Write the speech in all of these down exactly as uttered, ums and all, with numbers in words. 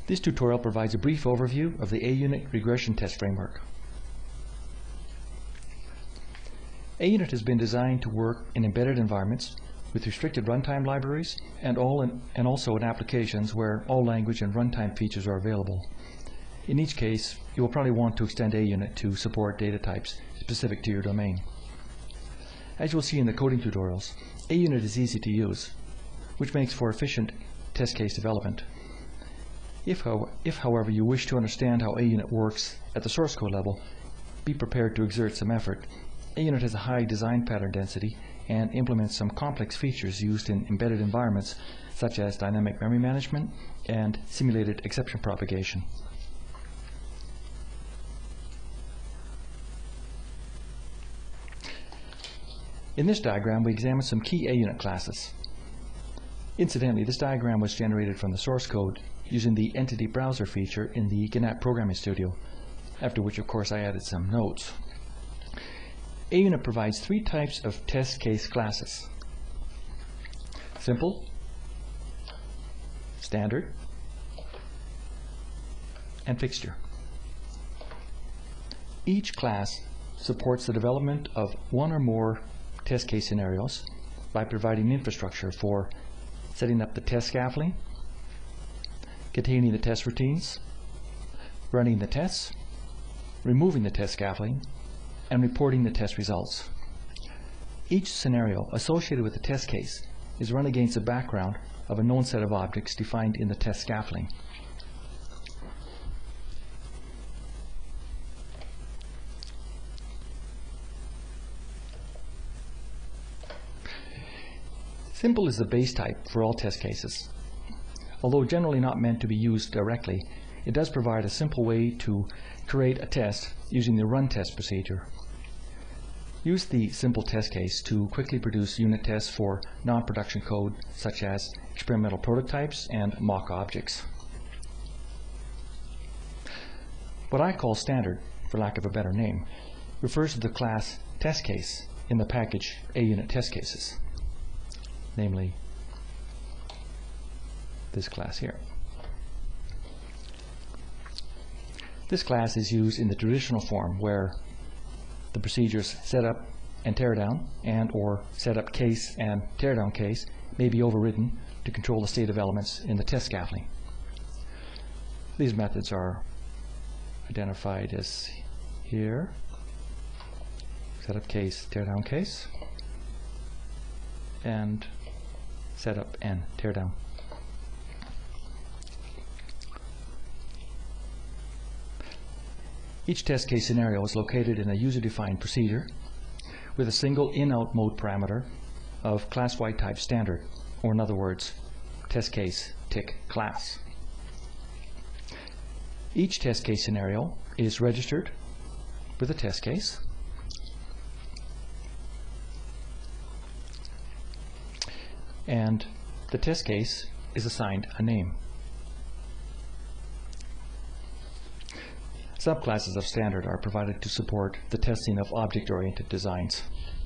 This tutorial provides a brief overview of the A unit regression test framework. A unit has been designed to work in embedded environments with restricted runtime libraries and, all in, and also in applications where all language and runtime features are available. In each case, you will probably want to extend A unit to support data types specific to your domain. As you will see in the coding tutorials, A unit is easy to use, which makes for efficient test case development. If, ho if however, you wish to understand how A unit works at the source code level, be prepared to exert some effort. A unit has a high design pattern density and implements some complex features used in embedded environments such as dynamic memory management and simulated exception propagation. In this diagram, we examine some key A unit classes. Incidentally, this diagram was generated from the source code using the Entity Browser feature in the GNAP Programming Studio, after which, of course, I added some notes. A unit provides three types of test case classes: simple, standard, and fixture. Each class supports the development of one or more test case scenarios by providing infrastructure for setting up the test scaffolding, containing the test routines, running the tests, removing the test scaffolding, and reporting the test results. Each scenario associated with the test case is run against the background of a known set of objects defined in the test scaffolding. Simple is the base type for all test cases. Although generally not meant to be used directly, it does provide a simple way to create a test using the run test procedure. Use the simple test case to quickly produce unit tests for non-production code such as experimental prototypes and mock objects. What I call standard, for lack of a better name, refers to the class test case in the package A unit test cases, namely this class here. This class is used in the traditional form where the procedures setup and teardown and or setup case and teardown case may be overridden to control the state of elements in the test scaffolding. These methods are identified as here: setup case, teardown case, and setup and teardown. Each test case scenario is located in a user-defined procedure with a single in-out mode parameter of class-wide type standard, or in other words, test case tick class. Each test case scenario is registered with a test case, and the test case is assigned a name. Subclasses of standard are provided to support the testing of object-oriented designs.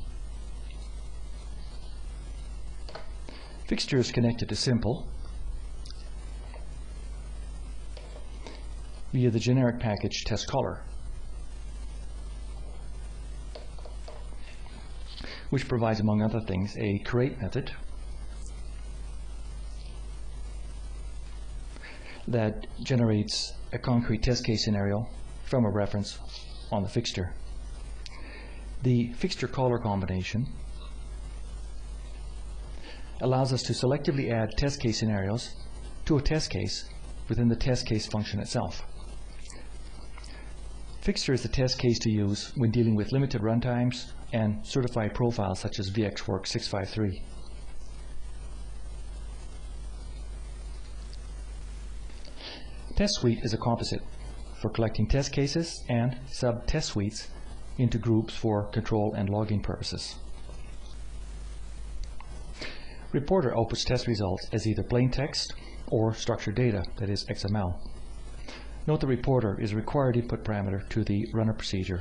Fixture is connected to simple via the generic package testcaller, which provides, among other things, a create method that generates a concrete test case scenario from a reference on the fixture. The fixture caller combination allows us to selectively add test case scenarios to a test case within the test case function itself. Fixture is the test case to use when dealing with limited runtimes and certified profiles such as VxWorks six five three. Test suite is a composite for collecting test cases and sub-test suites into groups for control and logging purposes. Reporter outputs test results as either plain text or structured data, that is X M L. Note the reporter is a required input parameter to the runner procedure.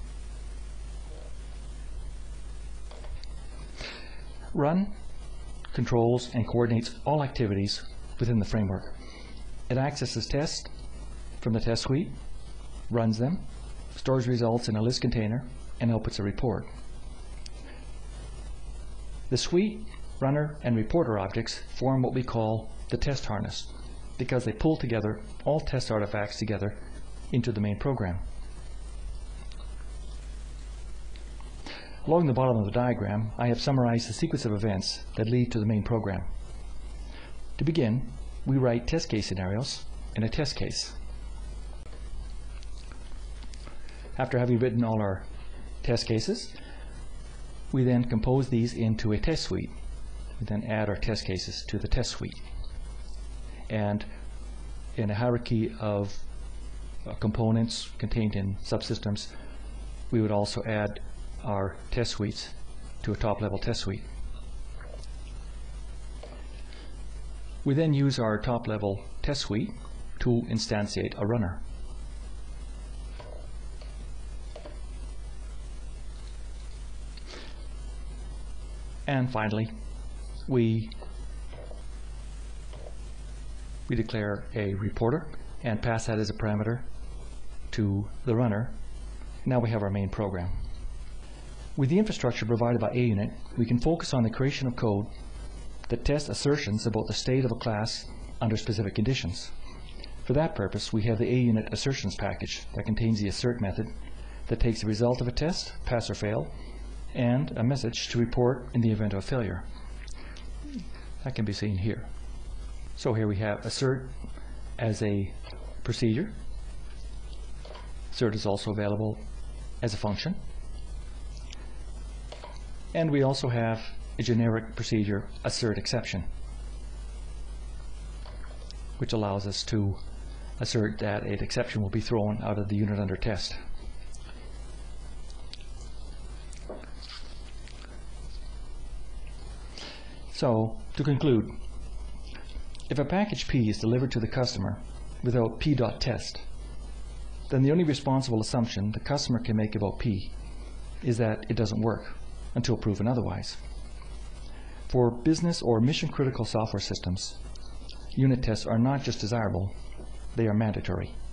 Run controls, and coordinates all activities within the framework. It accesses tests from the test suite, runs them, stores results in a list container, and outputs a report. The suite, runner, and reporter objects form what we call the test harness, because they pull together all test artifacts together into the main program. Along the bottom of the diagram, I have summarized the sequence of events that lead to the main program. To begin, we write test case scenarios in a test case. After having written all our test cases, we then compose these into a test suite. We then add our test cases to the test suite. And in a hierarchy of uh, components contained in subsystems, we would also add our test suites to a top-level test suite. We then use our top-level test suite to instantiate a runner. And finally, we we declare a reporter and pass that as a parameter to the runner. Now we have our main program. With the infrastructure provided by A unit, we can focus on the creation of code that tests assertions about the state of a class under specific conditions. For that purpose, we have the A unit assertions package that contains the assert method that takes the result of a test, pass or fail, and a message to report in the event of a failure. That can be seen here. So here we have assert as a procedure. Assert is also available as a function. And we also have a generic procedure, assert exception, which allows us to assert that an exception will be thrown out of the unit under test. So, to conclude, if a package P is delivered to the customer without p.test, then the only responsible assumption the customer can make about P is that it doesn't work until proven otherwise. For business or mission-critical software systems, unit tests are not just desirable, they are mandatory.